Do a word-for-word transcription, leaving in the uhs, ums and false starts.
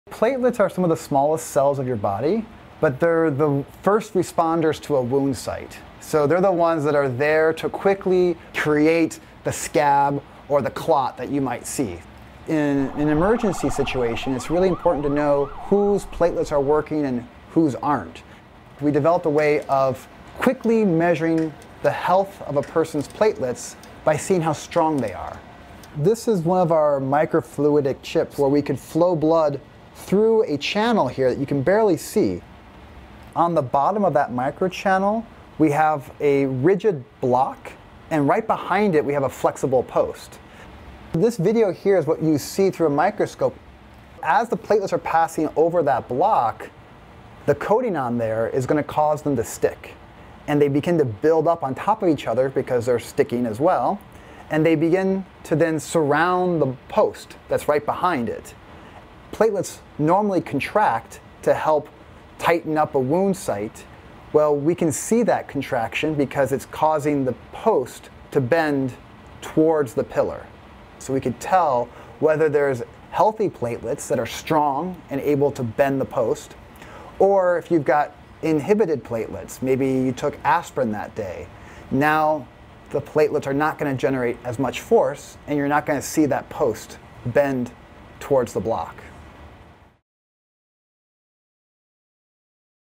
Platelets are some of the smallest cells of your body, but they're the first responders to a wound site. So they're the ones that are there to quickly create the scab or the clot that you might see. In an emergency situation, it's really important to know whose platelets are working and whose aren't. We developed a way of quickly measuring the health of a person's platelets by seeing how strong they are. This is one of our microfluidic chips where we could flow blood through a channel here that you can barely see. On the bottom of that microchannel, we have a rigid block, and right behind it we have a flexible post. This video here is what you see through a microscope. As the platelets are passing over that block, the coating on there is going to cause them to stick. And they begin to build up on top of each other because they're sticking as well. And they begin to then surround the post that's right behind it. Platelets normally contract to help tighten up a wound site. Well, we can see that contraction because it's causing the post to bend towards the pillar. So we could tell whether there's healthy platelets that are strong and able to bend the post, or if you've got inhibited platelets, maybe you took aspirin that day. Now the platelets are not going to generate as much force, and you're not going to see that post bend towards the block.